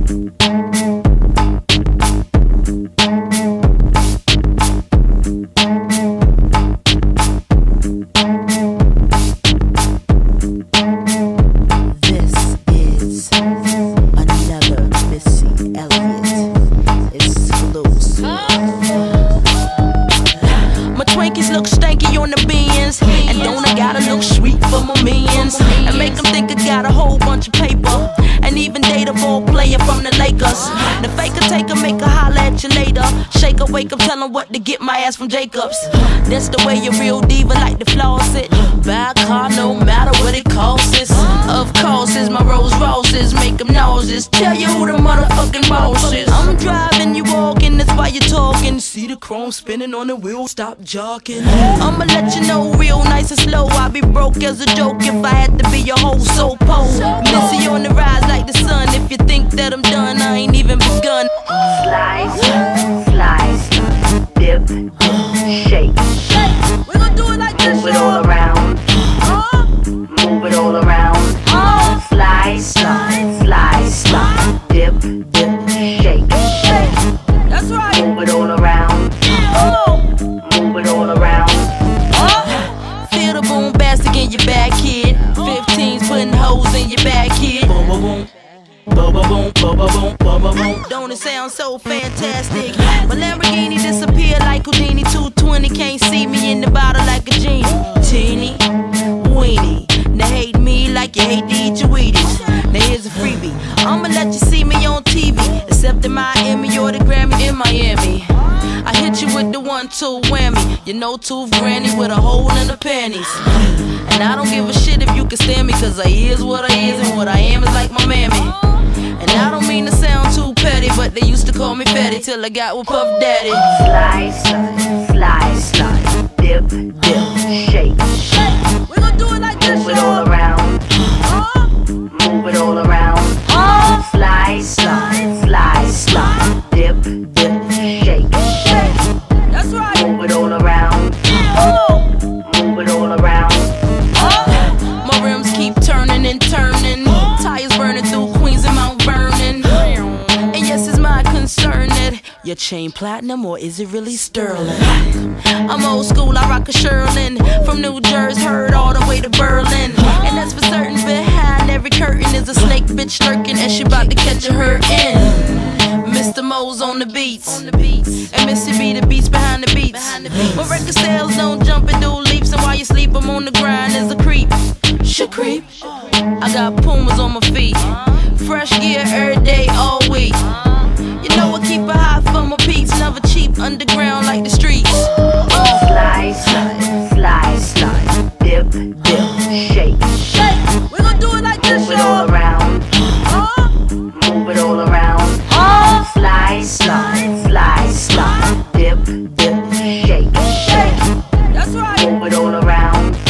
Look stanky on the beans, and don't I gotta look sweet for my minions, and make them think I got a whole bunch of paper, and even date a ball player from the Lakers. The faker taker make her holler at you later. Shake her, wake up, tell her what to get my ass from Jacobs. That's the way your real diva like to floss it. Buy a car no matter what it costs. Of course, it's my Rolls Royces, make them nauseous. Tell you who the motherfucking boss is. I'm driving, you walking, that's why you talking. See the chrome spinning on the wheel, stop jogging. I'ma let you know real nice and slow. I'll be broke as a joke if I had to be your whole soul pole. Missy on the rise like the sun. If you think that I'm done, I ain't even begun. Slice, slice, dip, shake. We gon' do it like this, move it all around. Move it all around. Slice, slice, slice, dip, shake. That's right. Move it all around. Move it all around. Feel the boom bastic in your back, kid. 15's putting holes in your back, kid. Boom, boom, boom. Boom, boom, boom, boom, boom, boom, boom, boom. Don't it sound so fantastic? My Lamborghini disappeared like Houdini. 220 can't see me in the bottle like a genie. Teeny, weenie. Now hate me like you hate to eat your Wheaties. Now here's a freebie. I'ma let you see me on TV, except in Miami or the Grammy in Miami. I hit you with the 1-2 whammy. You know, tooth granny with a hole in the panties. And I don't give a shit if you can stand me, cause I is what I is, and what I am is like my mammy. And I don't mean to sound too petty, but they used to call me fatty till I got with Puff Daddy. Slice, slice, slice, dip, shake. We gon' do it like this, move it all around. Move it all around. Slice, slice, slice, dip, shake. That's right. Move it all around. Move it all around. My rims keep turning and turning. Tires burning through Queens and Mount Vernon. And yes, it's my concern that your chain platinum, or is it really sterling? I'm old school, I rock a Sherlin. From New Jersey, heard all the way to Berlin. And that's for certain, behind every curtain is a snake bitch lurking, and she about to catch a hurt in. Mr. Mo's on the beats, and Missy B the beats behind the beats. My record sales don't jump and do leaps, and while you sleep, I'm on the grind as a creep. Creep. I got Pumas on my feet, fresh gear every day, all week. You know I keep it hot for my peeps, never cheap, underground like the streets. Slice, slice, slice, dip, shake. We gon' do it like this, move it all around. Move it all around. Slice, slice, slice, dip, shake. That's right. Move it all around.